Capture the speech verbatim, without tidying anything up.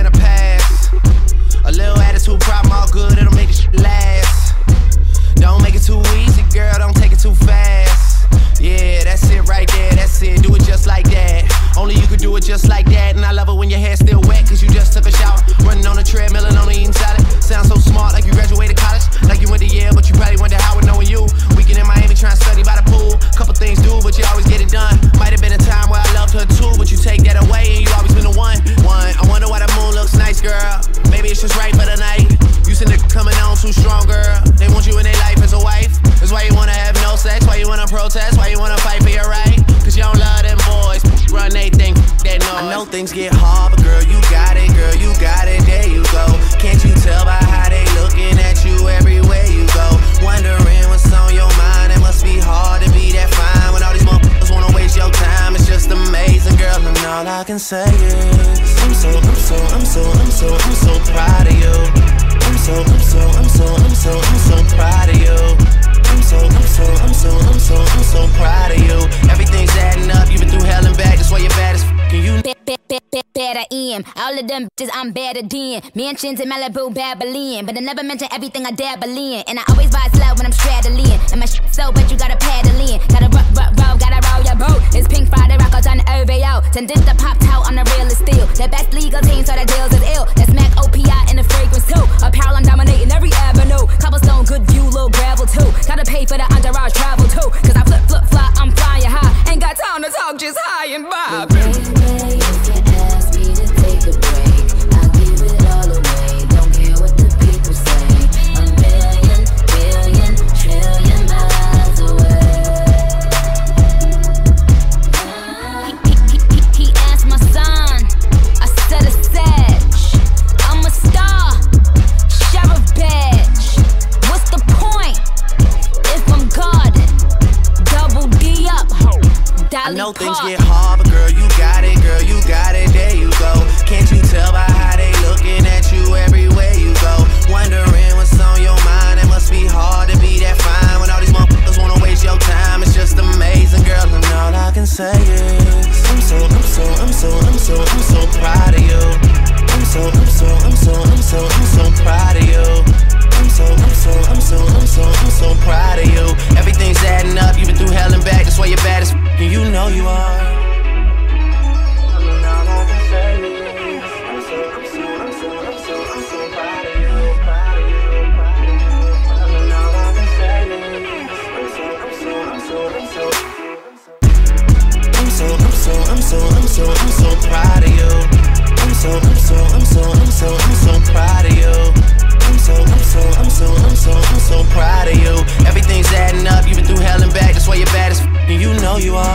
the past. A little attitude problem, all good, it'll make this shit last. Don't make it too easy, girl, don't take it too fast. Yeah, that's it right there, that's it, do it just like that. Only you could do it just like that. And I love it when your hair's still wet, cause you just took a shower. Running on a treadmill and only eating salad. Sound so smart, like you graduated college. Like you went to Yale, but you probably went to Howard knowing you. Weekend in Miami trying to study by the pool. Couple things do, but you always get it done. Might have been a time where I loved her too, but you take that away and you always been the one. One, I wonder why the moon looks nice, girl. Maybe it's just right for the night. You seen it coming on too strong, girl. They want you in their life as a wife. That's why you wanna have no sex, why you wanna protest, why you wanna fight for your right. Cause you don't love them boys, run they think that noise. I know things get hard, but girl, you got it, girl, you got it, there you go. Can't you tell by how they looking at you everywhere you go? Wondering what's on your mind, it must be hard to be that fine when all these motherfuckers wanna waste your time. It's just amazing, girl, and all I can say is I'm so, I'm so, I'm so, I'm so, I'm so proud of you. I'm so, I'm so, I'm so, I'm so, I'm so proud of you. I'm so, I'm so, I'm so, I'm so, I'm so proud of you. Everything's adding up, you've been through hell and back, that's why you're bad as f***ing you. Better in all of them bitches, I'm better than mansions in Malibu, Babylon, but I never mention everything I dabble in. And I always buy slow when I'm straddling, and my shit so but you gotta paddle in. Gotta rock, rock, roll, gotta roll your boat. It's Pink Friday, rockers on the O V O. Send this the pop out, I'm the realest still. The best legal team, so the deals is ill. That's Mac O P I in the fragrance too. Apparel, I'm dominating every avenue. Cobblestone, good view, little gravel too. Gotta pay for the entourage travel too. Cause I flip, flip, fly, I'm flying high. Ain't got time to talk, just high and by. I know things get hard, but girl, you got it, girl, you got it, there you go. Can't you tell by how they looking at you everywhere you go? Wondering what's on your mind, it must be hard to be that fine when all these motherfuckers wanna waste your time. It's just amazing, girl, and all I can say is I'm so, I'm so, I'm so, I'm so, I'm so proud of you. I'm so, I'm so, I'm so, I'm so, I'm so proud of you. I'm so, I'm so, I'm so, I'm so, I'm so proud of you. Everything's adding up, you've been through hell and back, that's why you're bad as f***ing you know you are. I'm so, I'm so, I'm so, I'm so, I'm so proud of you. I'm so, I'm so, I'm so, I'm so, I'm so proud of you. I'm so, I'm so, I'm so, I'm so, I'm so proud of you. Everything's adding up, you've been through hell and back, that's why you're bad as f***ing you know you are.